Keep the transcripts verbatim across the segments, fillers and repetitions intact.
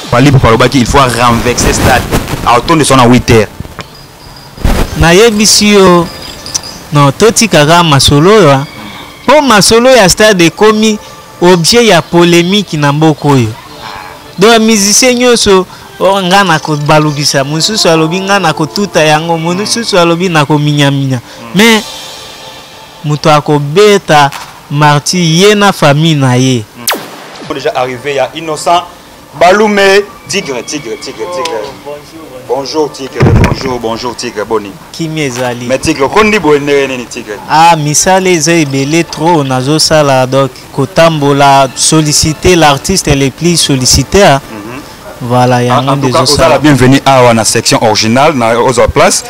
Pali pour il faut renverser stade à autour de son à huit heures. Na yebisio non toti kaka masolo ya. Po masolo ya stade komi objet ya polémique na mboko yo. Donc musicien nyoso nga na ko balukisa mususu alobi nga na ko tuta yango mususu alobi na ko minya minya. Mais muto akobeta marti yena famille na ye. Déjà arrivé, il y a Innocent Baloumé, Tigre, Tigre, Tigre, Tigre. Oh, bonjour, bonjour Tigre, bonjour, bonjour Tigre, boni. Qui m'ezali? Mais Tigre, kondi bonne ni Tigre. Ah, misale ze belé trop nazo sala donc kotambola solliciter l'artiste le plus sollicité. Hein? Mm-hmm. Voilà, il y a un des autres. La bienvenue à la section originale na aux place.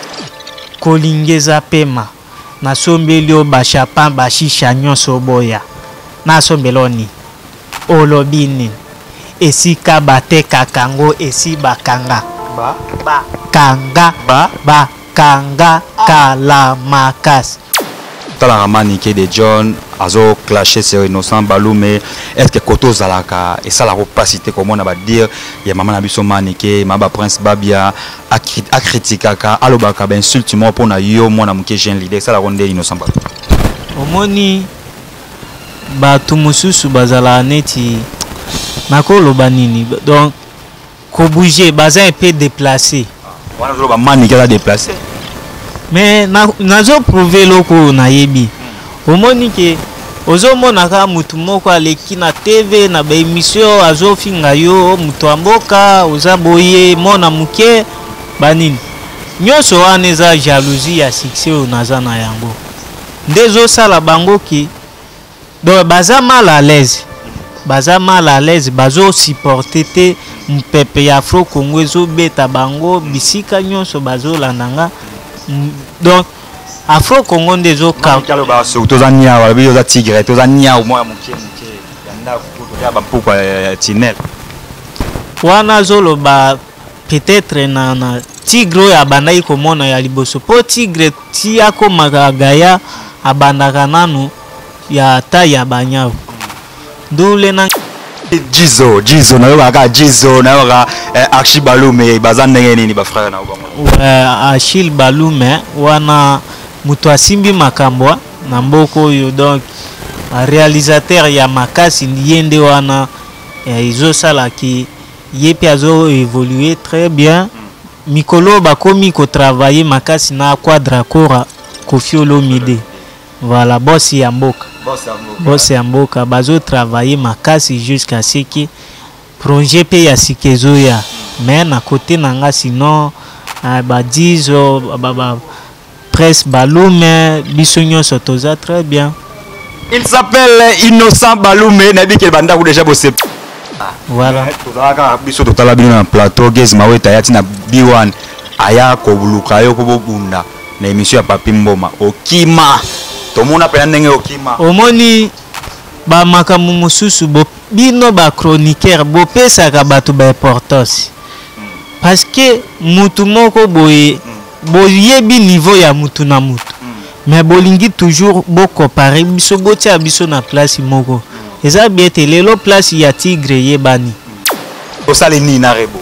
Kolingeza pema. Na sombelio bachapan bashisha nyonso boya. Na sombeloni. Olobini esika bateka kango esi bakanga ba ba kanga ba ba kanga kala makas tala ramani ke de John azo clasher sur Innocent Baloumé. Est-ce que koto zalaka et ça la opacité comme on a dire ya maman na biso manike maba prince babia a critiquer ka alobaka ben insulte mo pona yo mona muke jeune leader ça la ronde Innocent Baloumé omoni batu mususu bazala neti nakoloba nini donc ko bouger baza un peu déplacé wana zo ba mani kala déplacé mais nazo prouver loko na yebi omoni ke ozomona ka mutu moko aleki na T V na ba émission azofinga yo mutu amboka ozaboye mona muke banini nyoso wana eza jalousie ya succès onaza na yango ndezo sala bango ki donc baza mal à l'aise baza mal à l'aise bazo supporter te mpepe ya Afro Congo ezo beta bango bisika nyonso bazo landanga donc Afro Congo ndezo ka kalo ba so tozania wala bi oza Tigre tozania au moya muke muke yanda kuto ya bampuko ya Tinel wana zolo ba peut-être na na Tigre ya bandai komona ya liboso po Tigre ti ako magagaya abandaka nanu ya ta ya banyavu ndule na Jizo Jizo na yoka Jizo na yoka Achille Baloumé baza ndenge nini ba frère na bango Achille Baloumé wana muto asimbi makambo na mboko yo donc réalisateur ya makasi yende wana izo sala ki yepi azo évoluer très bien mikolo bakomi ko travailler makasi na Quadracora Koffi Olomide. Voilà, boss ya mboka. Boss ya mboka bazo travailler makasi jusqu'à ce que projet pe ya sikezo ya. Mais na côté nanga sinon ba dizo ba presse Baloumé biso nyonso toza très bien. Il s'appelle Innocent Baloumé nabi ke banda ku déjà bossé. Voilà. Tozaka biso totala bino na plateau Gezma weta yati na B one aya ko buluka yo ko bunda na émission ya Papi Mboma okima. Tomona pe ndenge okima omoni ba makamu mususu bo bino ba chroniqueur bo pesa ka batu ba importance mm. Parce que mutu moko boye mm. Bo yebi niveau ya mutu na mutu mm. Mais bolingi toujours bo comparer biso botia biso na place moko mm. Eza bien te lelo place ya Tigre yebani mm. Osale ni na rebo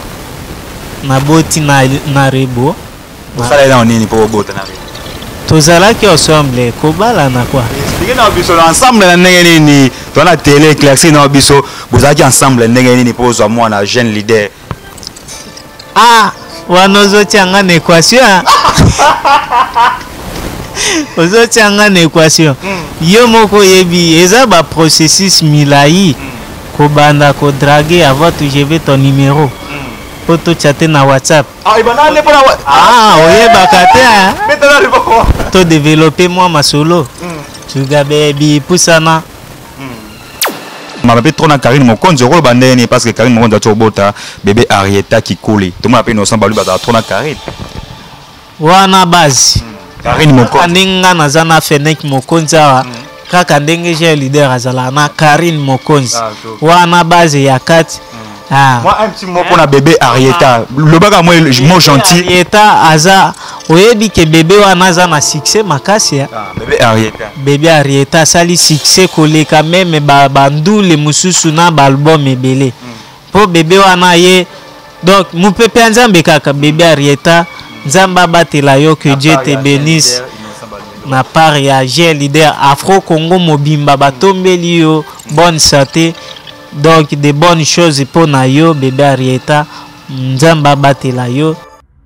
na boti na na rebo osale na nini po bota na rebo tozala ki ensemble kobala na quoi expliquer na biso ensemble na ndenge nini to na télé éclairci na biso bozaki ensemble ndenge nini po zo mwana jeune leader ah wanozo tianga na équation ozo tianga na équation yo moko yebi eza ba processus milai kobanda ko draguer avant que je vais ton numéro poto chatter na WhatsApp. Ah, ibana ne pona ah, oye bakate hein. Maintenant le poko. To développer moi ma solo. Tu gabe bi pusana. Ma bébé trop na Karine Mokonzi rolo bandeni parce que Karine Mokonzi a trop bota bébé Arieta qui coule. Tout le monde appelle Innocent Baloumé ba trop na Karine. Wana base. Karine Mokonzi. Ndinga na zana Fenech Mokonzi wa kaka ndenge je leader azala na Karine Mokonzi. Wana base ya kati. Ah. Moi un petit mot pour la bébé Arieta. Le baga moi mon gentil. Arieta aza oyebi ke bébé wana za na succès makasi ya. Ah, bébé Arieta. Bébé Arieta sali succès koleka même ba bandu le mususu na ba album ebele. po bébé wana ye donc mupepe nzambe kaka bébé Arieta nzamba batela yo que Dieu te bénisse na part ya G leader Afro Congo mobimba batombeli yo bonne santé donc de bonnes choses pour na yo bébé Arieta nzamba batela yo.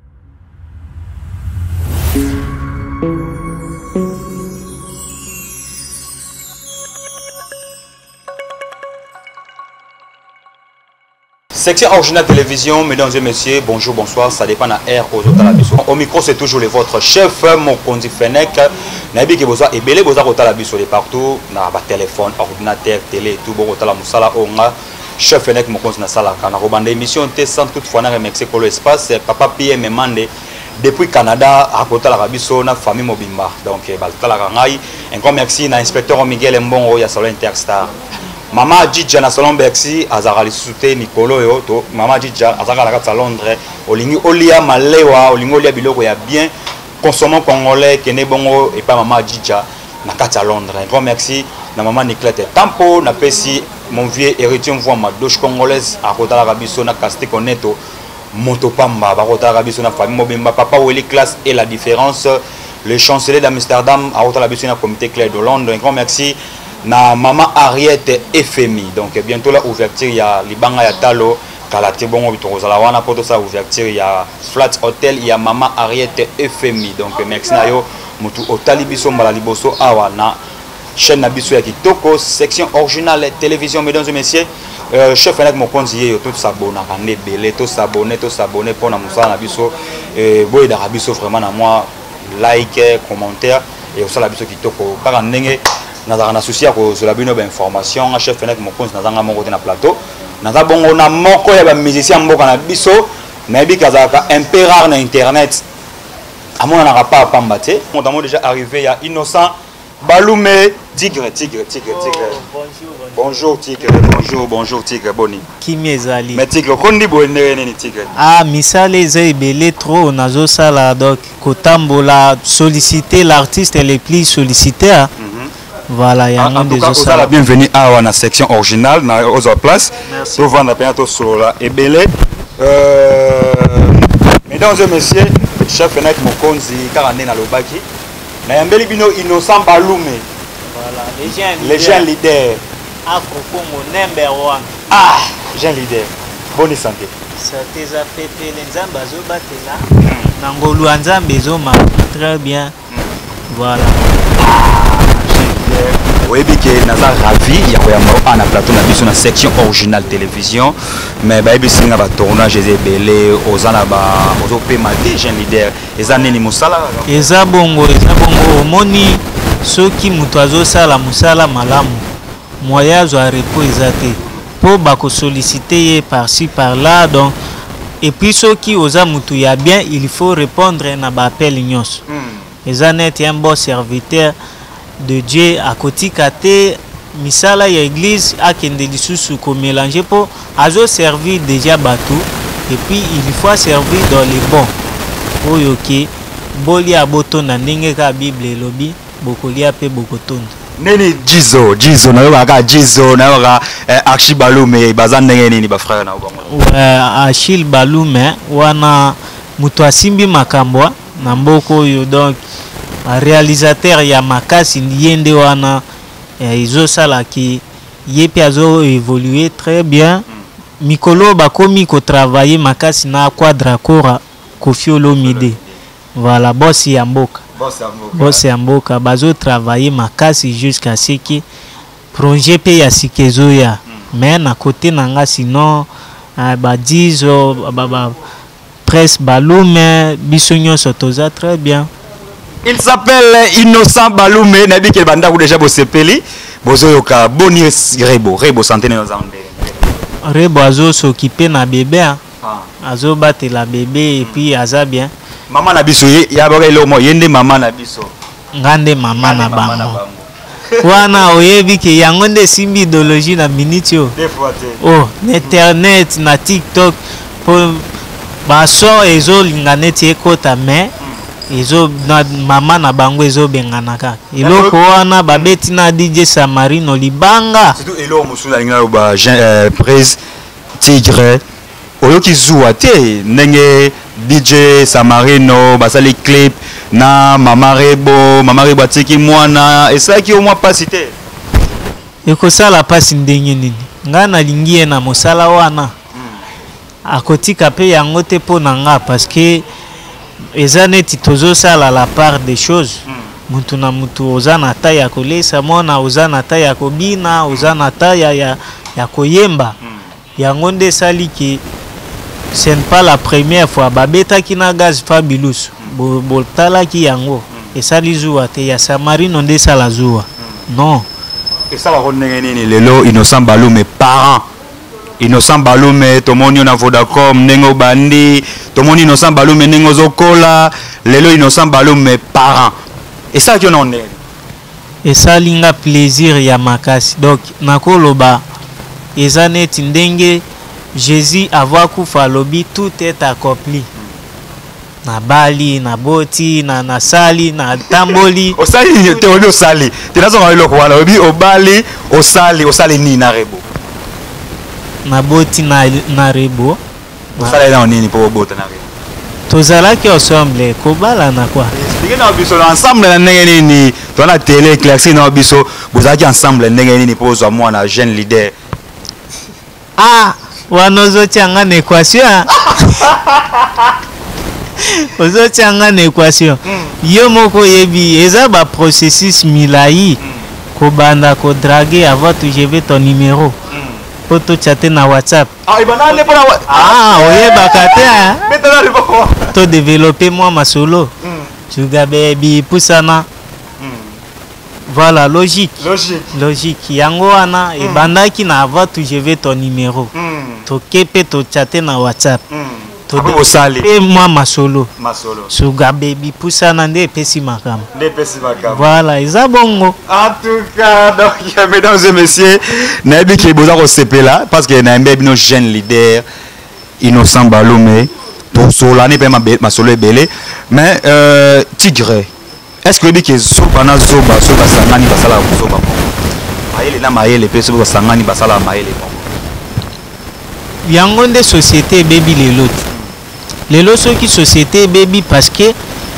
Section originale télévision, mesdames et messieurs, bonjour, bonsoir, ça dépend de la R aux autres. Au micro, c'est toujours le votre chef, mon Kondi Fenech. Nabi qui besoin et belé besoin de la biso de partout, na ba téléphone, ordinateur, télé, tout bon la musala onga. Chef Fenech mon Kondi na sala kana robande émission T sans toutefois na remercier pour l'espace papa P M Mande depuis Canada à côté la biso na famille Mobimba. Donc balta la rangai. Un grand merci na inspecteur Miguel Mbongo ya salon Interstar. Mama Djidja na salon Bercy azarali soute Nicolo yo to Mama Djidja azarala ka Londres olingi olia malewa olingi olia biloko ya bien consommant congolais kene bongo et pas Mama Djidja na kata Londres. Un grand merci na Mama Niclette Tampo na pesi mon vieux héritier voix ma douche congolaise à côté la biso na Casté Koneto Motopamba ba côté la biso na famille Mobimba papa Weli classe et la différence le chancelier d'Amsterdam à côté la biso na comité Claire de Londres. Un grand merci na Maman Ariette F M I. Donc bientôt la ouverture il y a libanga ya talo kalate bongo bitozala wana poto sa ouverture il y a flat hotel il y a Maman Ariette F M I. Donc merci na yo mutu otali biso mbala liboso awa na chaîne na biso ya kitoko section originale télévision. Mesdames et messieurs, euh, chef Fenech Mokonzi yo tout s'abonner kande belé tout s'abonner tout s'abonner pour na musala na biso et boy da biso vraiment na moi like commentaire et aussi la biso kitoko kaka ndenge nazara na souci ko sur la bino ba information chef Fenech Mokonzi nazanga moko te na plateau naza bongo na moko ya ba musicien mboka na biso na bi kazaka un peu rare na internet amona na pas pamba te on a déjà arrivé ya Innocent Balume Tigre Tigre Tigre Tigre. Oh, bonjour, bonjour Tigre bonjour bonjour Tigre boni Kimi ezali mais Tigre kondi bonere neni Tigre ah misale ze belé trop nazo sala donc kotambola solliciter l'artiste le plus sollicité hein? mm -hmm. Voilà, il y a un des autres. La bienvenue à la section originale, dans la place. Merci. Tout va dans solo là. Et belé. Mesdames et messieurs, chef Fenech Mokonzi, Karane na Lobaki. Na yambeli bino Innocent Balume. Voilà, les jeunes les jeunes leaders. Afro Congo number one. Ah, jeunes leaders. Bonne santé. Santé za pepe les nzamba zo batela. Nangolu nzambe zo ma très bien. Voilà. Oui, que naza ravi ya koyamba na plateau na biso na section originale télévision mais ba ebi singa ba tournage des belé ozana ba ozope ma des jeunes leaders eza nini musala eza bongo eza bongo moni soki muto azosala musala malamu moyen zo repos eza te po bako solliciter ye par-ci par-là donc et puis soki oza mutu ya bien il faut répondre na ba appel nyos hmm. eza net un bon serviteur de Dieu à côté kate misala ya église a kende lisusu ko mélanger pour azo servir déjà bateau et puis il faut servir dans les bons oyoki boli aboto na ndenge ka bible lobi bokolia pe bokotonda neni jizo jizo na yoka jizo na yoka Achille Balume bazan ndenge nini ba frère na bango Achille Balume wana muto asimbi makambo na mboko yo donc réalisateur ya makasi yende wana izo sala ki yepi azo évoluer très bien mikolo bakomi ko travailler makasi na Quadracora Koffi Olomide voilà boss ya mboka boss ya mboka bazo travailler makasi jusqu'à ce que projet pe ya sikezo ya mais na côté nanga sinon ba dizo ba presse Balume bisonyo sotoza très bien. Il s'appelle Innocent Balume, nabi ke banda déjà bosepeli, bozoyoka boni rebo, rebo santé na zande. Rebo azo s'occuper na bébé hein. Ah. Azo battre la bébé et puis aza bien. Maman na biso ya ba ile mo yende maman na biso. Ngande maman na bango. Wana oyebi ke yango nde simbi idéologie na minitio. Oh, internet na TikTok pour ba so ezo linganeti ekota mais ezo na mama na bango ezo bengana kaka eloko wana babeti na D J Samarino libanga surtout elo musula linga ba prise Tigre oyoki zuwa te ndenge D J Samarino basali clip na Mama Rebo Mama Rebo atiki mwana esalaki au mwa pasi te ekosala pasi ndenge nini nga nalingi ye na mosala wana mm. akotika pe yango te mpo na nga parce que eza neti tozosala la part des choses mm. mutu na mutu oza na ta ya kolesa mwana oza na ta ya kobina oza na ta ya, ya, ya koyemba mm. yango nde esali ke ce n'est pas la première fois babetaki na gaz Fabilus mm. botalaki yango mm. esali zuwa te ya Samarino nde esala zuwa mm. non esala ko ndenge nini lelo Innocent Balume parent Innocent Balume tomoni na Vodacom ndenge bandi tomoni Innocent Balume ndenge zokola lelo Innocent Balume parent esala kyo na ndenge esali nga plaisir ya makasi donc nakoloba eza neti ndenge Jésus avoir kufa lobi tout est accompli na bali na boti na nasali na tamboli osali te obi osali te nazo ngalo ko wana obi obali osali osali ni na Rebo na boti na na Rebo osali na nini po bota na Rebo tozalaki ensemble kobala na kwa expliquer na biso ensemble na ndenge nini to na télé éclairci na biso bozalaki ensemble ndenge nini po zo mwana jeune leader ah wanozo tianga na équation ozo tianga na équation mm. yo moko yebi eza ba processus milai mm. kobanda ko draguer avant tout je vais ton numéro mm. poto chatter na WhatsApp ah ibana ne pona ah oyeba kate metana liboko to développer moi ma solo mm. juga baby pusana mm. voilà logique logique logique yango wana mm. ebandaki na avant tout je vais ton numéro mm. to kepe to chatter na WhatsApp mm. osali et moi ma solo ma solo suga baby pusana nde pesi makam nde pesi makam voilà eza bongo en tout cas donc mesdames et messieurs nayebi ke boza ko sepela parce que nayebi bino jeune leader Innocent Balume pour solane pe ma solo ebele mais euh Tigre est-ce que oyebi ke zoba na zoba soba sangani basala zoba mayele na mayele pe soba sangani basala mayele yango nde société baby lelo lelo soki société baby parce que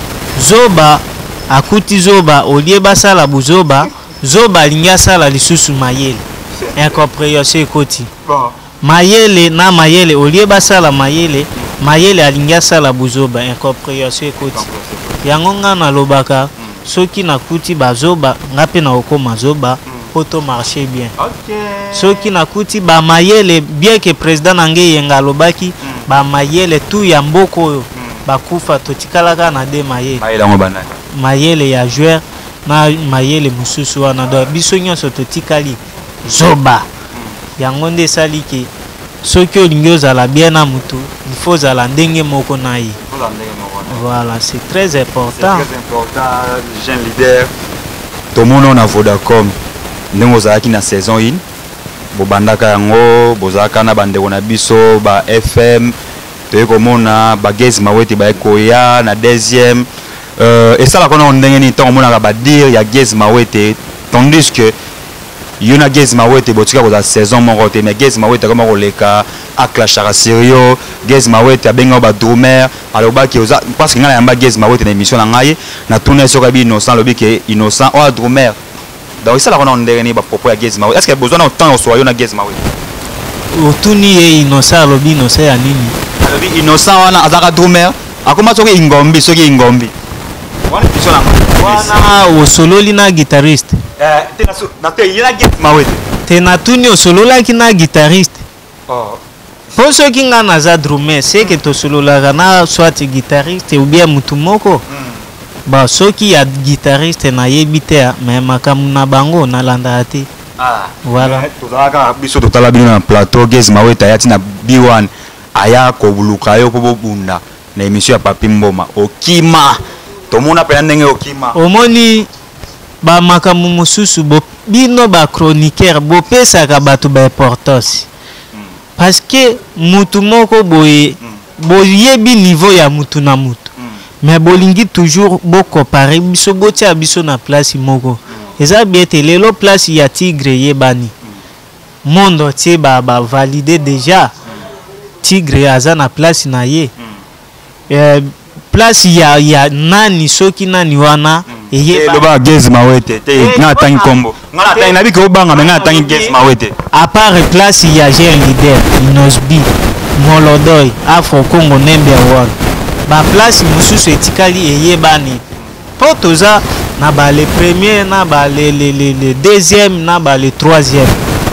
zoba akuti zoba olie basala buzoba zoba linga sala lisusu mayele incompréhension ekoti mayele na mayele olie basala mayele mayele alinga sala buzoba incompréhension ekoti yango nga na lobaka soki nakuti bazoba nga pe na okoma zoba auto marcher bien. OK. Soki nakuti ba mayele bien que président nange yenga lobaki mm. ba mayele tout ya mboko oyo mm. bakufa totikalaka na de mayele. Mayele ngo banani. Mayele ya joueur na mayele mususu wana do biso nyonso totikali zoba. Mm. Yango nde saliki soki olingi ozala bien na mutu il faut zala ndenge moko na ye. Voilà, c'est très important. C'est très important, jeune leader. Tout le monde a Vodacom. Nous avons une saison une. Bobandaka yango, bozaka na bande na biso ba F M, te komona ba Gez Mawete ba ekoya na deuxième. Euh et ça la kona ndenge ni tant mona ba dire ya Gez Mawete tandis que yona Gez Mawete botika ko saison moko te mais Gez Mawete comme koleka aklashara sérieux Gez Mawete abenga ba drummer aloba ki oza parce que ngala yamba Gez Mawete na émission na ngai na tourner sur kabi innocent lobi ke innocent o drummer donc ça la kona ndenge ni ba propos ya Gez Mawete est-ce que besoin autant so yona Gez Mawete otuni ye innocent lobi innocent ya nini lobi innocent wana azaka drummer akoma soki ingombi soki ingombi wana émission na wana osololi na guitariste eh tena so na te yena Gez Mawete tena tuni osololaki na guitariste oh pour ceux qui n'ont pas de drummer, c'est que tu as soit guitariste ou bien mutumoko. Bah ceux qui a guitariste na yebite mais makamuna bango na landati. Ah voilà. Tozaka biso totala bino na plateau Gez Mawete yati na B one aya ko buluka yo po bunda na émission ya Papi Mboma okima tomona pe ndenge okima. Omoni ba makamu mususu bo bino ba chroniqueur bo pesa ka batu ba importance. Parce que mutu moko boye mm. boyebi niveau ya mutu na mutu mm. mais bolingi toujours bo comparer biso botia biso na place moko mm. eza bien te lelo place ya Tigre yebani mm. monde tie ba ba valider déjà mm. tigre aza na place na ye eh, place ya, ya nani soki nani wana eloba Gez Mawete te nga tangi kombo nga tangi nabi ko banga nga tangi Gez Mawete à part place ya jeune leader Inosbi Molodoy Afro Congo number one ba place mususu etikali eyebani po toza na ba le premier na ba le le le, le deuxième na ba le troisième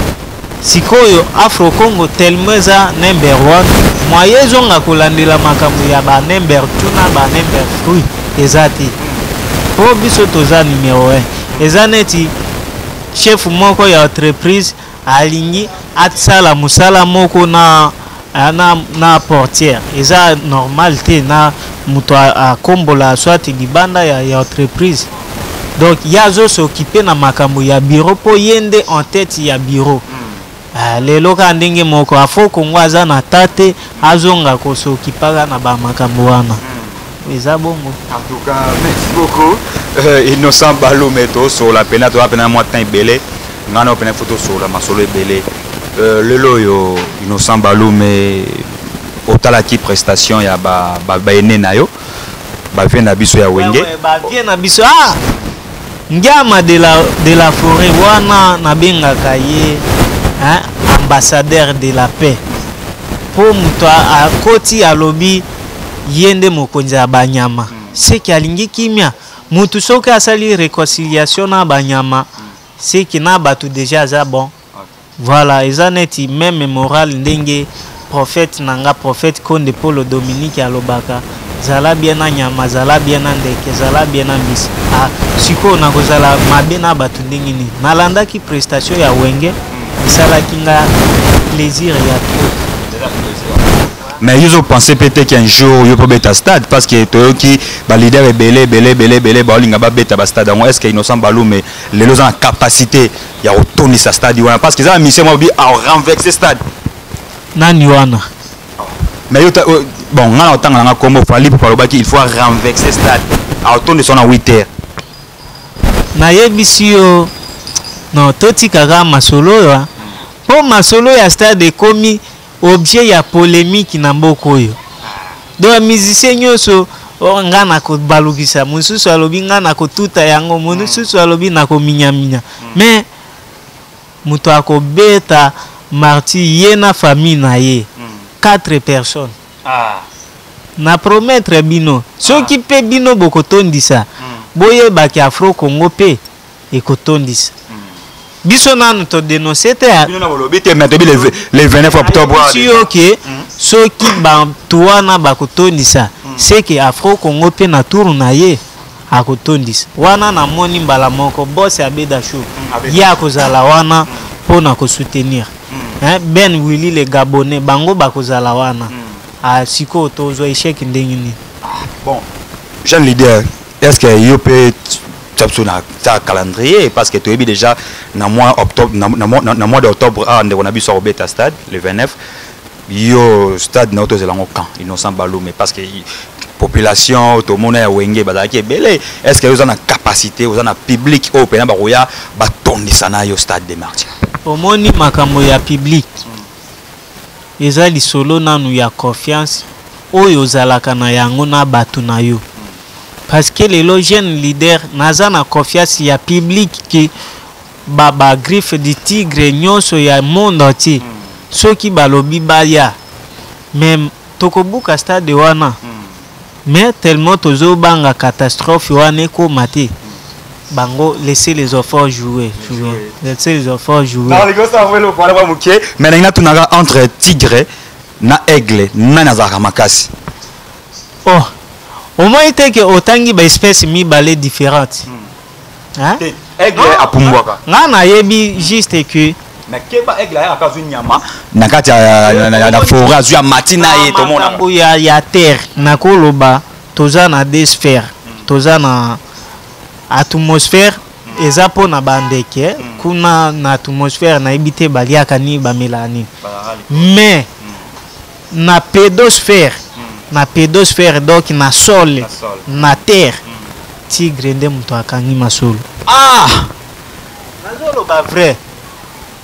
sikoyo Afro Congo tellement za number one moye zonga kolandela makambo ya ba number two na ba number three ezati po biso toza numéro un eza neti chef moko ya entreprise alingi atsala musala moko na na na portière eza normal te na muto akombola soit libanda ya, ya entreprise donc yazo s'occuper na makambo ya bureau po yende en tête ya bureau mm. lelo ka ndenge moko afo kongo aza na tate azonga ko s'occupaka na ba makambo wana mm. eza bongo en tout cas merci beaucoup euh, Innocent Balume to sur la pena to apena moi temps belé ngana opena photo sur la masolo belé euh, lelo yo Innocent Balume otalaki prestation ya ba ba, ba ene na yo ba vie na biso ya wenge ba vie na biso ah Ngama de la de la forêt wana na bengaka ye hein ambassadeur de la paix po muto akoti alobi yende mokonzi ya banyama seki alingi kimia mutu soki asali réconciliation na banyama seki na batu déjà za bon voilà eza neti même moral ndenge prophète nanga prophète Konde Polo Dominique alobaka zala bien na nyama zala bien na ndeke zala bien na mbisi ah siko na kozala mabe na batu ndenge ni nalanda ki prestation ya wenge isala kinga plaisir ya trop. Mais ils ont pensé peut-être qu'un jour il peut beta stade parce que toi qui ba leader est belé belé belé belé ba linga ba beta ba stade est-ce que Innocent Balume les los en capacité ya retourner sa stade wana parce que ça mission m'a dit à renverser stade nani wana mais bon on a autant nga kombo fali pour parler il faut renverser stade à retourner son en huit heures na yebisi yo non toti kaka masolo yo po masolo ya stade komi objet ya polémique na mboko oyo donc musicien nyoso nga na ko balukisa mususu alobi nga na ko tuta yango mususu alobi na ko minya minya mais muto akobeta marti ye na famille na ye quatre personnes ah na promettre bino soki pe bino bokotondisa boye baki Afro Congo pe ekotondisa biso nanu to dénoncer te le vingt-neuf octobre si ok soki ba tuana bakotondisa c'est que Afro Congo pe na tour na ye akotondisa wana na moni mbala moko boss abeda show ya kozala wana pona ko soutenir hein Ben Willy le Gabonais bango bakozala wana a siko tozo échec ndengini bon jeune leader est-ce que you peut na ta calendrier parce que tu es déjà dans mois octobre dans mois d'octobre ah on a vu sur Beta Stade le vingt-neuf yo stade na auto zelango camp Innocent Balume parce que population tout monde ya wenge bazaki belé est-ce que vous avez capacité vous avez public au pena baroya ba tondisa na yo stade de Martyrs omoni makambo ya public eza lisolo nanu ya confiance oyo zalaka na yango na batu na yo parce que les jeunes leaders naza na confiance ya public ki ba ba griffe du tigre nyonso ya monde entier soki balobi baya même tokobuka stade wana mais tellement tozo banga catastrophe wana ko maté bango laisser les enfants jouer jouer laisser les enfants jouer non les gars ça va le voir pas muké mais na tunaka entre tigre na aigle na nazaka makasi oh au moins était que autangi ba espèce mi balé différentes hein aigle apumbwaka ngana yebi juste que mais keba aigle ya akazu nyama na kati ya na forêt azu ya matina ye to mona ya ya terre na koloba toza na deux sphères toza na atmosphère eza po na bandeke kuna na atmosphère na ebité baliaka ni ba mélanine mais na pédosphère na pédosphère donc na sol na terre tigre nde muto akangi masolo ah nazolo ba vrai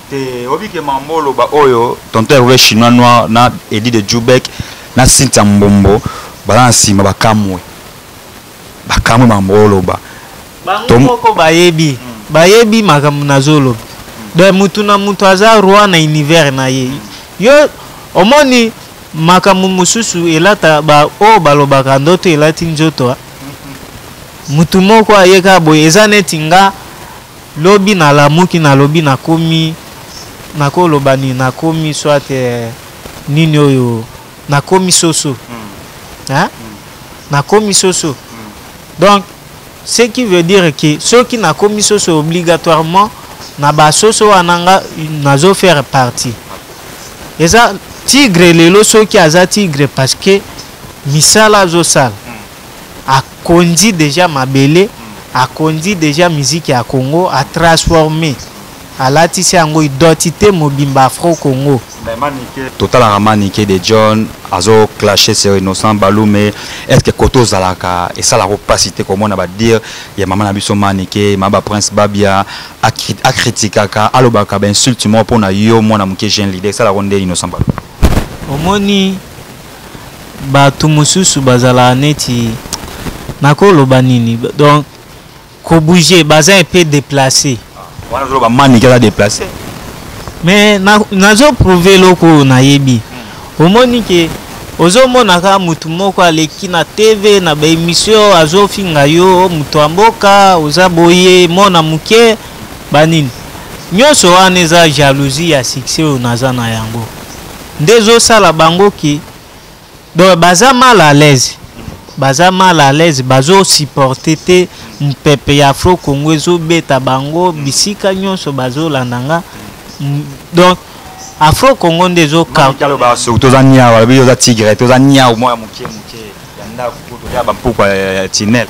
te obi ke mambolo ba oyo tonton Hervé chinois noir na Eddie de Djoubek na Cynthia Mbombo bala nsima bakamwe bakamwe mambolo ba bango moko bayebi bayebi makambo nazoloba de mutu na mutu aza roi na univers na ye yo omoni makambo mosusu elata ba o balobaka ndoto elati nzoto mutu moko ayeka boye eza neti nga lobi na lamuki na lobi na komi na koloba ni na komi soit eh, nini oyo na komi soso mm. hein? mm. na komi soso mm. donc ce qui veut dire que ceux qui na komi soso obligatoirement na ba soso ananga nazo faire partie eza tigre lelo ceux qui aza tigre parce que misala zo sala mm. a conduit déjà mabele mm. a conduit déjà musique ya Congo a transformé à latisi yango identité mobimba Afro Congo total ramanike de John azo clasher sur Innocent Balou mais est-ce que koto zalaka et ça la opacité comment on va dire ya maman na biso manike maba prince babia a critikaka alobaka ben insulte mo pona yo mwana muke jeune leader ça la ronde Innocent Balou omoni batu mususu bazala neti nakoloba nini donc ko bouger baza un peu déplacé wana zo ba manike la déplacé mais nazo prouver loko na yebi omoni ke ozomona ka mutu moko aleki na T V na ba émission azofinga yo mutu amboka ozaboye mona muke banini nyoso wana eza jalousie ya succès onaza na yango ndezo sala bango ki do baza mal à l'aise baza mal à l'aise bazo supporter te mpepe ya Afro Congo ezo beta bango bisika nyoso bazo landanga donc Afro Congo ndezo ka kalo ba so tozania wala bi oza tigre tozania au moya muke muke yanda kuto ya bampuka ya tinel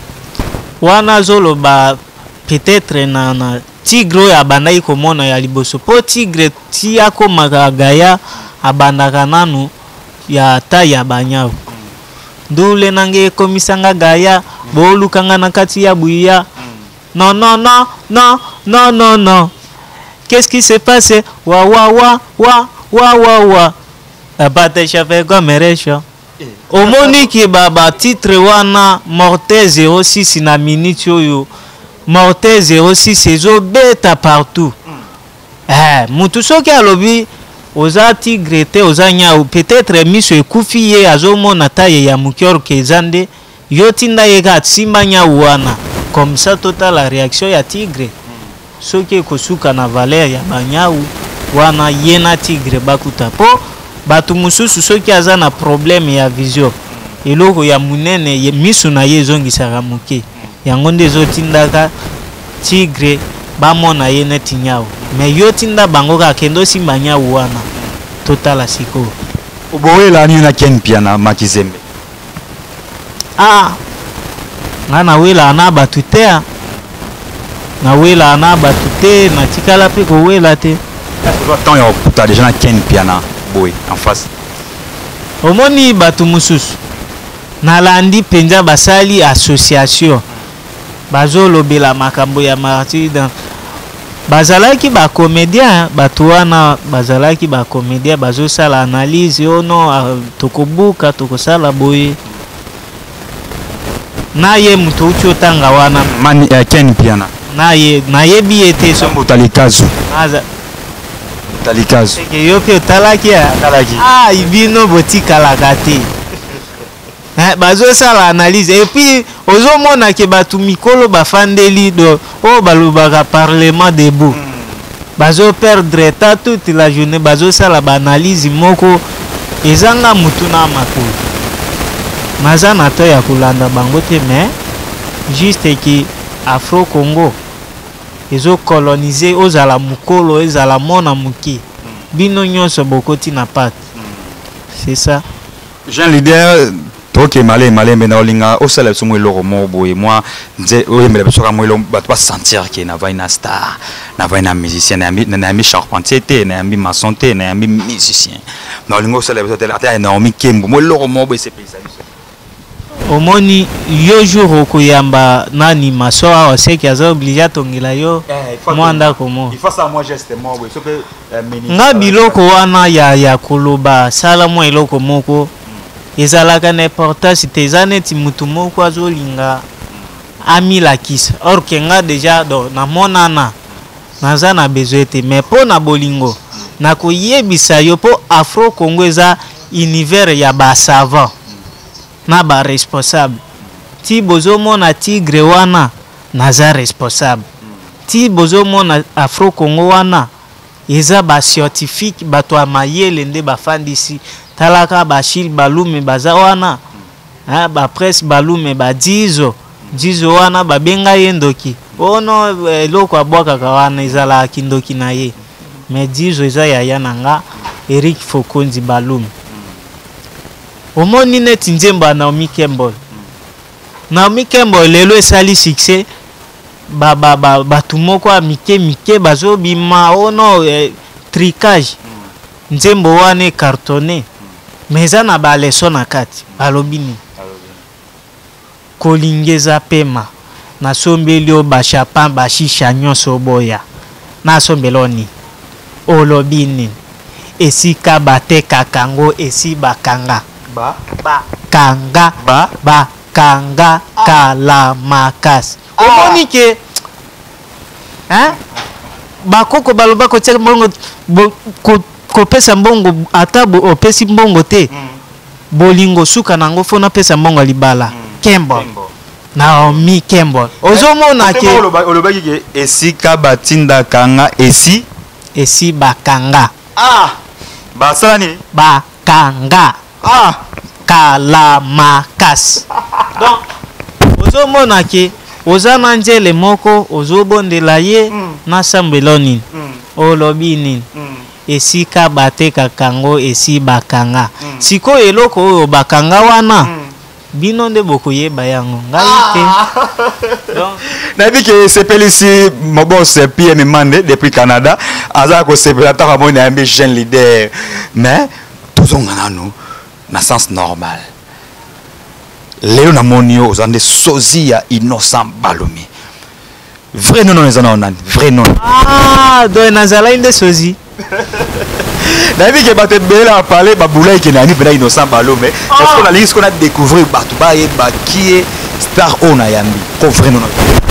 wana zolo ba peut-être na na tigre ya bandai komona ya liboso po tigre ti yako magaya abandaka nanu ya ta ya banyao ndule nange komisanga gaya bolukanga na kati ya buya non non non non non non non qu'est-ce qui s'est passé wa wa wa wa wa wa wa abate chave comme recho omoni ki baba titre wana mortel zéro six na minute yo mortel zéro six ezo beta partout eh mutu soki alobi oza tigre te oza nyau peut-être miso ekufi ye azomona taye ya mukior kezande yo tinda ye ka simba nyau wana comme ça total la réaction ya tigre soki ekosuka na valeur ya banyau wana yena tigre bakuta po batu mususu soki aza na problème ya vision eloko ya munene ye miso na ye ezongisaka muke yango nde ezotindaka tigre bamona ye neti nyau mais yo tinda bango ka kendo simba nyau wana totala siko oboela ni na ken pia na Makizembe ah ngana wela na batu te na wela na batu te na tikala pe ko wela te ko temps ya okuta déjà na ken pia na boy en face omoni batu mususu na landi penza basali association bazolobela makambo ya martyr dans bazalaki ba comédien batu wana bazalaki ba comédien bazosala analyse ono tokobuka tokosala boye na ye mutu utotanga wana mani ya ken piana na ye na ye biete so mutalikazu aza mutalikazu ke yo pe talaki talaki ah ibino botika la gati eh bazosala analyse et puis ozomona ke batu mikolo bafandeli do o balobaka parlement debout bazo perdre ta toute la journée bazosala ba analyse moko ezanga mutu na makolo naza na to ya kulanda bango te mais juste ki Afro Congo ezo coloniser ozala mukolo ezala mona muki bino nyonso bokoti na pat c'est ça jean leader ok malé malé mais na olinga osala somo eloko mobo et moi nze oyembela bisoka mo elo bato ba sentir que na vai na star na vai na musicien na ambi na ambi charpentier te na ambi maçon te na ambi musicien na olinga osala bisoka ata na omi kembo mo eloko mobo ese pesa biso omoni yo jour okoyamba nani maso awa seki aza oblige atongela yo mwa ndako mo nga biloko wana ya, ya koloba sala mwa eloko moko ezalaka na importance te eza neti mutu moko azolinga amilakisa or ke nga deja do namonana naza na besoin te mais mpo na bolingo nakoyebisa yo mpo Afro Congo eza univers ya basavant na ba responsable ti bozomona tigre wana naza responsable ti bozomona Afro Congo wana eza ba scientifique bato ya mayele nde bafandisi talaka bashil balume baza wana ha, ba presse balume badizo dizo wana babenga ye ndoki ono eloko abwakaka wana ezala kindoki na ye mais dizo eza yaya nanga Eric Fokonzi balume omoni neti nzembo ya Naomi Campbell Naomi Campbell lelo esali succès ba ba ba batu moko ya mike mike bazobima ono eh, tricage nzembo wana cartonné mais eza na ba leçon na kati balobi nini kolingeza pema nasombeli o bachapin bashisha nyonso boya nasombeloni olobi nini esika batekaka ngo esi bakanga ba bakanga ba bakanga kala makasi omoni ke hein bakoko baloba kotia mbongo kopesa mbongo ata opesi mbongo te bolingo suka nango fona pesa mbongo libala Campbell Naomi Campbell ozomona ke olobaki ke esika batindaka nga esi esi bakanga ah basala nini bakanga ah kala makasi donc ozomona ke oza na nzele moko ozobondela ye mm. na sambelo nini mm. olobi nini mm. esika batekaka ngo esi bakanga mm. sikoyo eloko oyo bakanga wana mm. bino nde bokoyeba yango ngai te donc nayebi ke sepelisi mobos P M Mande depuis Canada aza kosepela taka moni ayambi jeune leader mais tozonga nanu na sens normal lelo na moni yo ozande sozi ya Innocent Balumi vrai non non eza na onani vrai non ah do nazala inde sozi nayebi ke bato ebele a parler babula ke nani pena Innocent Balumi est-ce qu'on a lingi qu'on a découvrir bato bayeba qui est star on a yambi ko vrai non non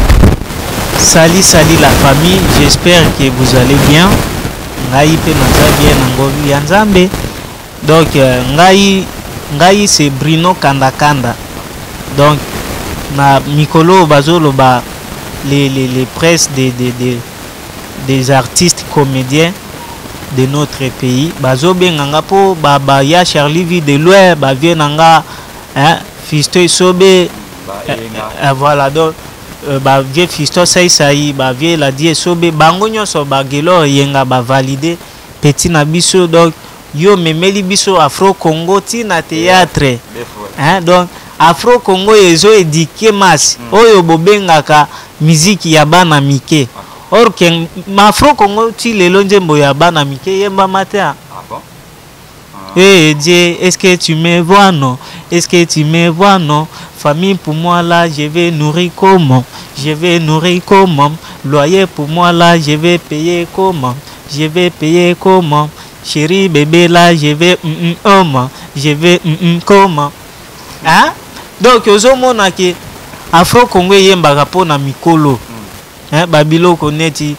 Salut, salut la famille, j'espère que vous allez bien. Ngai pe naza bien nangovi ya Nzambe. Donc euh, ngai ngai c'est Bruno Kanda Kanda. Donc na mikolo bazolo ba les les les presses des des des des artistes comédiens de notre pays. Bazo benganga po ba ba ya Charlie V de loin ba vient nanga hein Fisto Sobe euh, euh, voilà donc Uh, ba vie Fisto sai sai ba vie la die sobe bango nyonso ba gelo yenga ba valider petit na biso donc yo memeli biso Afro Congo ti na théâtre hein donc Afro Congo ezo éduquer mas mm. oyo bobengaka musique ya bana mike or que ma Afro Congo ti lelo nzembo ya bana mike yemba matin ah bon ah. Eh Dieu, est-ce que tu me vois non? Est-ce que tu me vois non? Famille pour moi là, je vais nourrir comment? Je vais nourrir comment? Loyer pour moi là, je vais payer comment? Je vais payer comment? Chérie bébé là, je vais mm, mm, comment? Je vais mm, mm, comment? Hein? Donc ozomona ke Afro Congo yembaka pona mikolo. Hein babilo koneti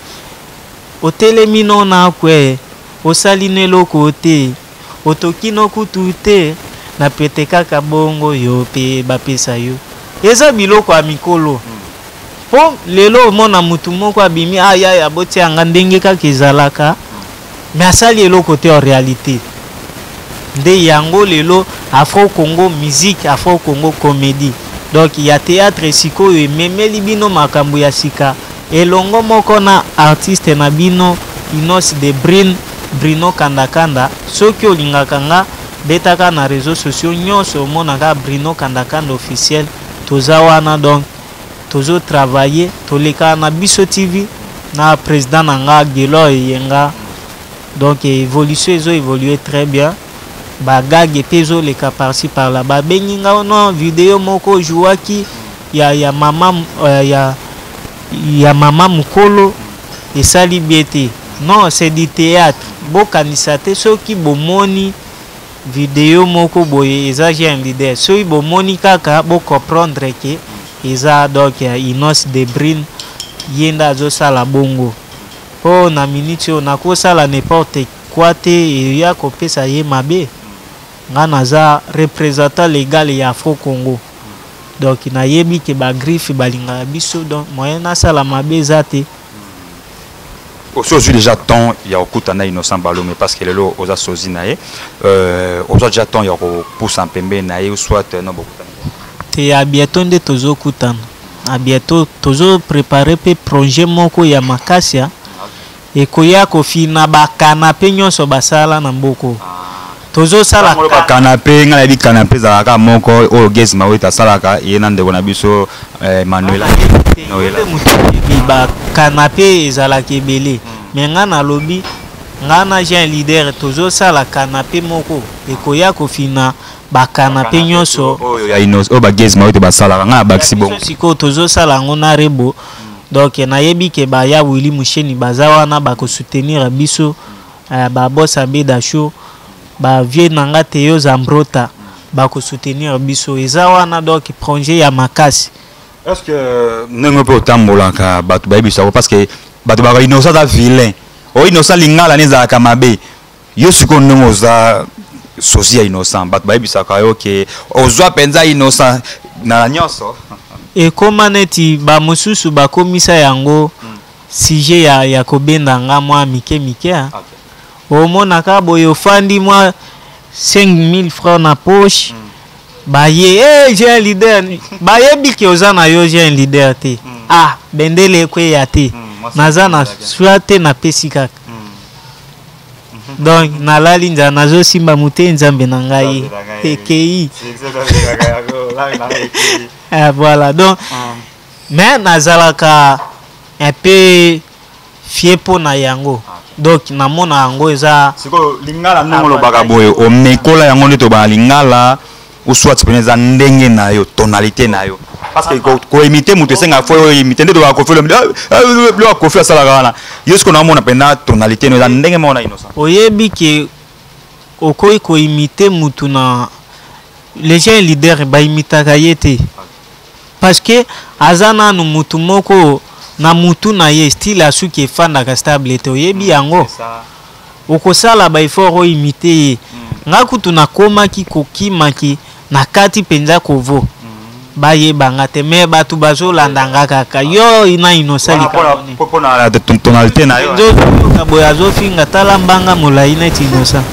otelemi no na kwe osaline loko te otokino kutu te na pete kaka bongo yo pe bapesa yo eza biloko ya mikolo po lelo mona mutu moko abimi aya ya boti anga ndenge kaka ezalaka mais asali eloko te en réalité nde yango lelo Afro Congo musique Afro Congo comédie donc ya théâtre sikoyo ememeli bino makambo ya sika elongo moko na artiste na bino Inos de Brin Bruno Kanda Kanda soki olingaka nga betaka na réseaux sociaux nyonso monaka Bruno Kanda Kanda officiel toza wana donc tozo travailler toleka na biso T V na président nanga Gelo yenga donc évolution ezo évoluer très bien bagage pezo le par-ci par là ba beninga non vidéo moko jouaki ya ya mama uh, ya ya mama mukolo et sali biete non c'est du théâtre bokanisa te soki bomoni vidéo moko boye eza j'ai un leader soki bomoni kaka bo comprendre que eza donc ya Inos de Brine yenda azosala bongo po na minute on akosala n'importe quoi te e ya kopesa ye mabe nga naza représentant légal ya Afro Congo donc na yebi ke ba griffe balinga biso donc moyen na sala mabe zate aujourd'hui déjà temps il y a okutana Innocent Balume parce que lelo oza sozi nae euh oza déjà temps il y a pousse en pembe nae ou soit non bokutana te ya bientôt nde tozo kutana a bientôt tozo préparer pe projet moko ya makasia et koya ko fina ba canapé nyonso basala na mboko tozo sala ba canapé ngala bi canapé za ka moko o gezi mawita sala ka yena ndeko na biso Manuela Noela ba canapé ezala kebele mais ngana lobi ngana j'ai un leader tozo sala canapé moko et koya ko fina ba canapé nyonso o ya Inos o ba gezi mawita basala ngana bakisi bon siko tozo sala ngona rebo. Donc na yebi ke ba ya Willy Musheni bazawana ba ko soutenir biso uh, ba boss abeda show ba vie nanga Théo Zambrota ba ko soutenir biso ezawana donc projet ya makasi. Est-ce que nengo pe otambola ka batu ba biso parce que batu ba Innocent da vilain o Innocent lingala neza ka mabe yo siko nengo za sosia Innocent batu ba biso ka yo ke ozwa penza Innocent na nyonso et comment neti ba mususu ba komisa yango mm. sujet ya ya kobenda nga mwa mike mike okay. O mona ka boyo fandi mwa cinq mille francs na poche mm. Ba ye eh j'ai un leader ba ye biki ozana yo j'ai un leader te mm. Ah bendele kwe ya te mm. Nazana swate na pesika mm. Mm-hmm. Donc na lali nza nazo simba mute nzambe na ngai ekei ah, voilà donc mm. Mais nazalaka un peu fier pour na yango okay. Donc na mona yango eza siko lingala ndongolo baka boyo o mekola yango nito ba lingala ou soit peneza ndenge na yo tonalité na yo parce que ko imiter mutu senga fo imiter ndo ba ko fo le lo ko fo sala kana yo siko na mona pena tonalité no ndenge mona Innocent oyebi ke okoyi ko imiter mutu na les gens leaders ba imitaka yete parce que azana no mutu moko na mutu na ye style asuki fanda ka stable te oyebi yango okosala ba effort o imiter nga kutu na koma ki kokima ki na kati penza kovo ba ye banga te me batu bazo landanga kaka yo ina Innocent likaboni popo na tonalité na yo zo ka boya zo finga tala mbanga molai na Innocent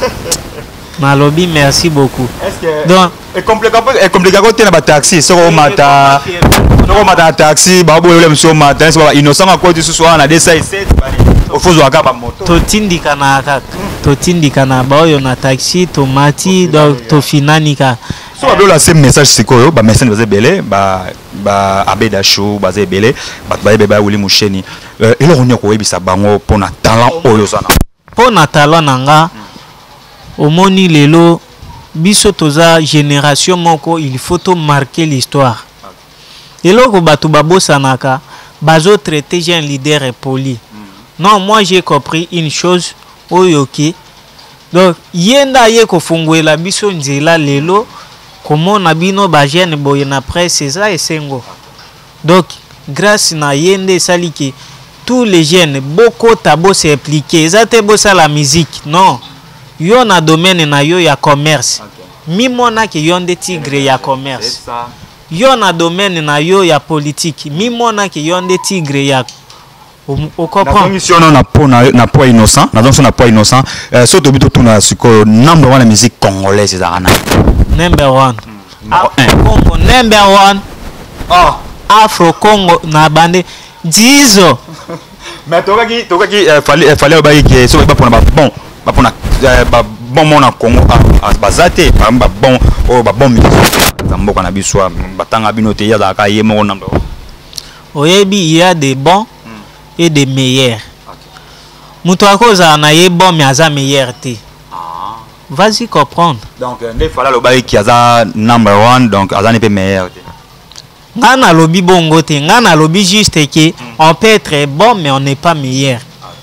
malobi merci beaucoup. Est-ce que donc et compliqué et compliqué côté na ba taxi soko mata soko mata taxi ba bo le mso mata c'est pas Innocent à côté ce soir na deux cent sept au faut zoaka ba moto to tindika na kaka to tindika na ba yo na taxi to mati donc to finanika so ba la same message sikoyo ba message ba zebele ba ba abeda show ba zebele ba ba ba Willy Musheni et là on y ko yebisa bango pona talent oyo sana pona talent nanga omoni lelo biso toza génération moko il faut to marquer l'histoire lelo ko batu babosanaka bazo traiter j'ai un leader poli non moi j'ai compris une chose oyoki donc yenda ye ko funguela biso nzela lelo comment na bino ba jeune boye na presse ça esengo donc grâce na yende saliki tous les jeunes beaucoup tabo s'impliquer ça te bossa la musique non yo na domaine na yo ya commerce okay. Mi mona ki yonde tigre ya commerce yo na domaine na yo ya politique mi mona ki yonde tigre ya o comprend mission na po na na po Innocent na donc na po Innocent euh so to bito tuna siko number one la musique congolaise za kana number one mm. Afro Congo number one oh Afro Congo na bande dizo mais tokaki tokaki fallait fallait ba ki so ba pona bon ba pona ba bon mona Congo a bazate ba bon o ba bon musique mboka na biswa batanga binote ya da ka yemo nando oyebi il y a des bons mm. et des meilleurs okay. Mutu akoza na ye bon mais aza meilleur te ah vas-y comprendre. Donc il fallait le bail qui a number one, donc Azan est meilleur. Nga na lobby bongo te, nga na lobby juste que on peut être bon mais on n'est pas meilleur.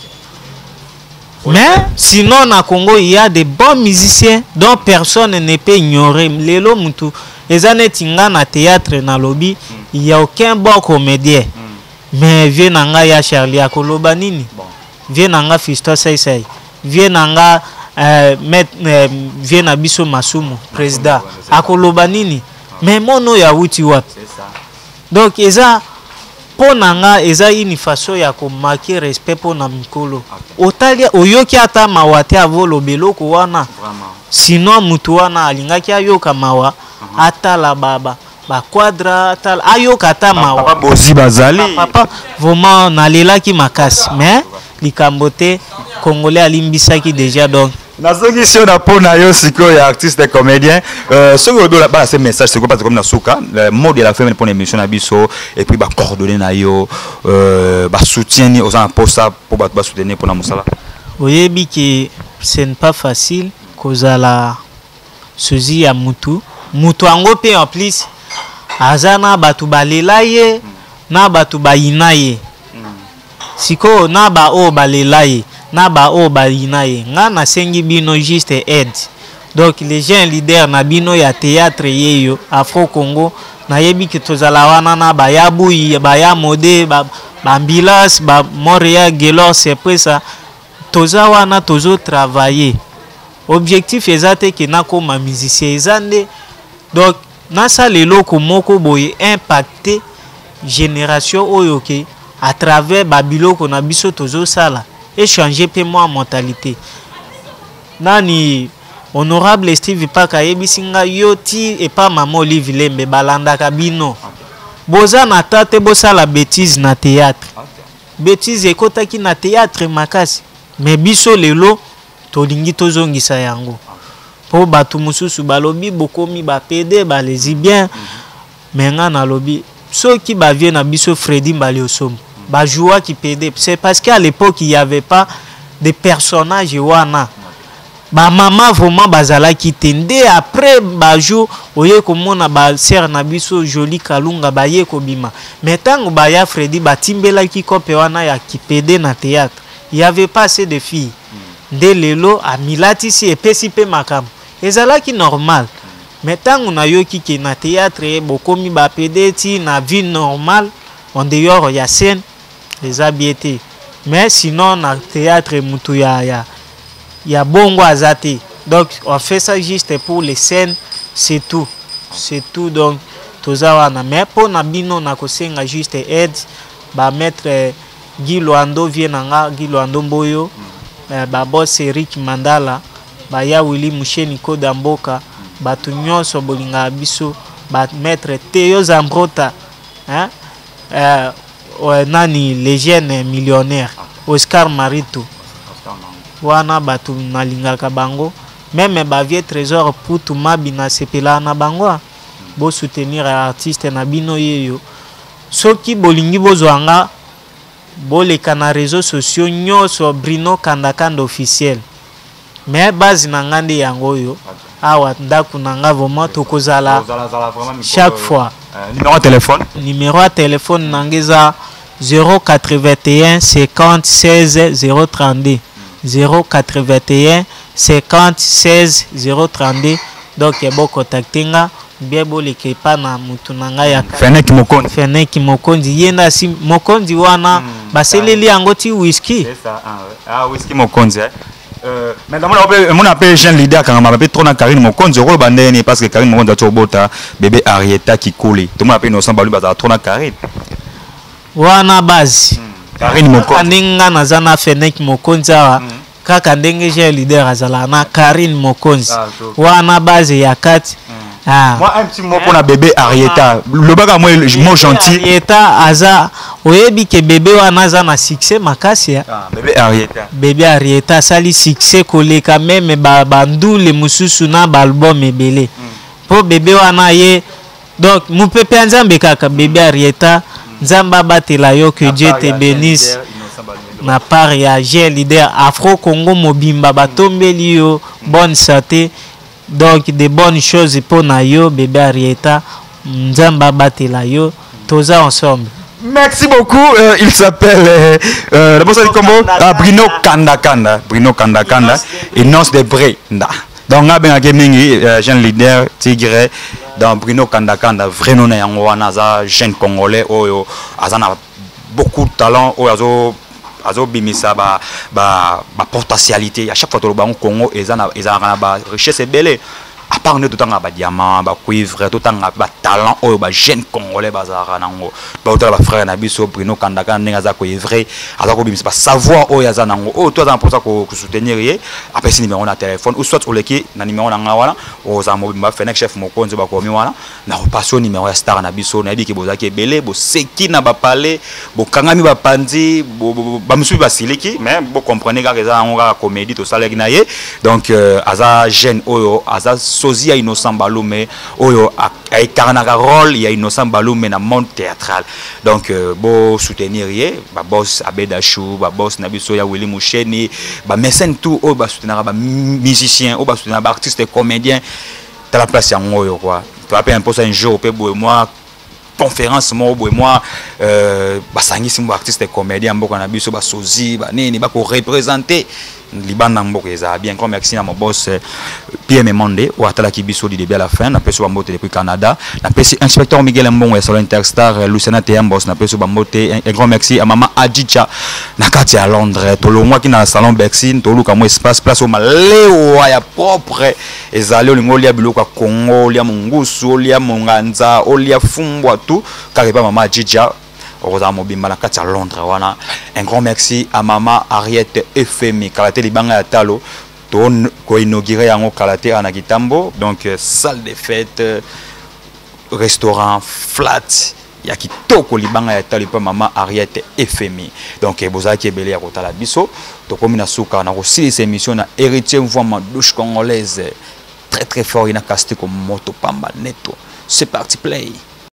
Mais sinon na Congo il y a des bons musiciens dont personne ne peut ignorer. Lelo mutu ezaneti nga na théâtre na lobby, il y a aucun bon comédien. Mais viens nanga ya Charlie akoloba nini? Viens nanga Fisto Sai Sai. Viens nanga euh, met euh, viens na biso Masumu président akoloba nini? Mais mono ya wuti wapi? Donc eza po nanga eza une façon ya ko marquer respect po na mikolo. Otalia oyoki ata mawate avolo beloko wana. Sinon mutu wana alingaki ayoka mawa ata la baba ba quadra ata ayoka ata mawa. Papa bozi bazali. Papa vraiment nalelaki makasi mais likambote congolais alimbisaki déjà donc nazoki si on a pour na yo siko ya artiste et comédien euh ce que doit ba ce message c'est pas comme na souka le mot de la fin pour l'émission na biso et puis ba coordonner na yo euh ba soutien aux gens pour ça pour ba soutenir pour na musala. Oyebi que ce n'est pas facile kozala sozi ya mutu mutu ango pe en plus azana batu balela ye na batu bayina ye siko na ba o balela ye na ba o bayina ye nga na sengi bino juste aide. Donc les gens leaders na bino ya théâtre yeyo Afro Congo na yebi que tozala wana na ba ya buyi ba ya mode ba ambilas ba Montréal Gelor c'est pour ça toza wana tozo travailler. Objectif ezate que na koma musicien ezande donc na sa lelo ko moko boye impacter génération oyoke à travers babiloko na biso tozo sala et changer pe moi mentalité. Nani honorable Steve Paka yebisinga yoti et pas maman Olive Lembe balanda kabino. Boza na tate bosa la bêtise na théâtre. Bêtise ekotaki na théâtre makasi. Mais biso lelo tolingi tozongisa yango. Po batu mususu balobi bokomi ba P D ba lesbien. Mais nga na lobi soki ba vie na biso Freddy Mbaliosom. Ba joua qui P D. C'est parce qu'à l'époque il y avait pas de personnages wana. Ba maman vraiment bazala qui tende après ba jour oye komona ba sœur na biso Jolie Kalunga ba ye kobima. Mais tango ba ya Freddy ba timbela ki kope wana ya ki P D na théâtre. Il y avait pas assez de filles. Nde lelo a milati si epesi pe makam. Ezala ki normal. Mais tango na yoki ki na théâtre bokomi ba P D ti na vie normale en dehors ya scène les habiletés. Mais sinon na théâtre mutu ya ya ya bongo azate. Donc on fait ça juste pour les scènes, c'est tout. C'est tout donc toza wana mais pour na bino na kosenga juste aide ba mettre Guy Loando vienanga Guy Loando Mboyo eh, ba boss Eric Mandala ba ya Willy Musheni Koda Mboka ba tunyoso bolinga biso ba mettre Théo Zambrota hein euh, euh, nani les jeunes millionnaires Oscar Marito wana batu nalingaka bango même ba vie trésor pour tout mabina sepela na bango bo soutenir artiste na bino yeyo soki bolingi bozwanga boleka na réseaux sociaux nyoso Bruno Kandakanda officiel mais base na ngande yango yo awa ndaku nanga vraiment tokozala chaque fois numéro de téléphone numéro de téléphone nangeza zéro quatre-vingt-un cinquante seize zéro trente-deux zéro quatre-vingt-un cinquante seize zéro trente-deux donc bon contacter nga bien boleke pa na mutu nanga ya Feneki Mokonzi Feneki Mokonzi yenda si Mokonzi wana mm, baseleli yango ti whisky c'est ça ah, ouais. Ah whisky Mokonzi hein. Euh, mais dans mon appel mon appel jeune leader quand m'a appelé trop na Karine Mokonzi rolo bandeni parce que Karine Mokonzi a tobota bébé Arieta qui coule tout mon appel innocent balu baza trop na Karine wana base mm. Karine Mokonzi ninga na zana Feneki Mokonzi wa mm. kaka ndenge jeune leader azala na Karine Mokonzi ah, wana base ya kati mm. Ah. Moi un petit mot pour la bébé Arieta le baga moi mot gentil Arieta aza oyebi ke bébé wana za na succès makasi ah bébé Arieta bébé Arieta sali succès koleka même ba bandule mususu na ba album ebele mm. po bébé wana ye donc mu pepe nzambe kaka bébé Arieta nzamba batela yo que Dieu te bénisse na part ya G leader Afro Congo mobimba batombeli yo bonne santé donc de bonnes choses pour na yo bébé Arieta nzamba batela yo toza ensemble. Merci beaucoup. Euh, il s'appelle euh, euh, le boss dit comment ah, Bruno Kanda Kanda. Bruno Kanda Kanda. Innocence de Brenda. Donc, on a gaming, jeune leader, Tigre. Dans Bruno Kanda Kanda, vrai nom est jeune Congolais. Oh, azana beaucoup de talent. Oh, azo azo bimisa ba ba ba potentialité. À chaque fois que le Congo Congo, ils ont ils ont ba richesse et belle. À part nous tout temps ba diamant, ba cuivre, tout temps ba talent, oh ba jeune congolais bazara nango. Ba autant ba frère na biso Bruno Kanda Kanda nenga za cuivre, azako bimisa ba savoir oh ya za nango. Oh toi za pour ça ko soutenir yé. Après si numéro na téléphone ou soit au leki na numéro na nga wana, oh za mo ba fenek chef mokonzi ba komi wana. Na repasso numéro ya star na biso na bi ke bozaki belé, bo seki na ba parler, bo kangami ba pandi, bo ba musu ba siliki, mais bo comprenez ga za ngo ga comédie to sala na yé. Donc aza jeune oh aza sozi ya Innocent Balume oyo incarnera rôle ya Innocent Balume na monde théâtral. Donc euh, bo soutenir yé ba boss Abedachou, ba boss Nabiso ya Willy Moucheni, ba mécène tout o ba soutenir ba musicien, o ba soutenir ba artiste et comédien dans la place ya ngoyo quoi. Tu appelles un poste un jour pe bo moi conférence mo bo moi euh ba sangisi mo artiste et comédien mboko na biso ba sozi ba nini ba ko représenter Liban Mboko eza bien comme merci à mon boss Pierre Memondé ou atala ki biso du début à la fin na peso bambote depuis Canada na pesi inspecteur Miguel Mbongo ya salon Interstar Luciana T M boss na peso bambote un grand merci à maman Adjicha na kati à Londres to lo moi ki na salon Bexine to luka mo espace place au maleo ya propre ezali olingo lia biloko Congo lia mungusu lia monganza olia fumbwa tout kariba maman Adjicha à Londres. Un grand merci à maman Ariette F M Kalaté Libanga ya Talo to ko inauguré yango Kalaté na Kitambo donc salle de fête restaurant flat ya kitoko Libanga ya Talo pa maman Ariette F M donc bozaki ebele ya kotala biso to komi na suka na ko sili cette émission na héritier voix ma douche congolaise très très fort ina casté comme moto pamba neto c'est parti play.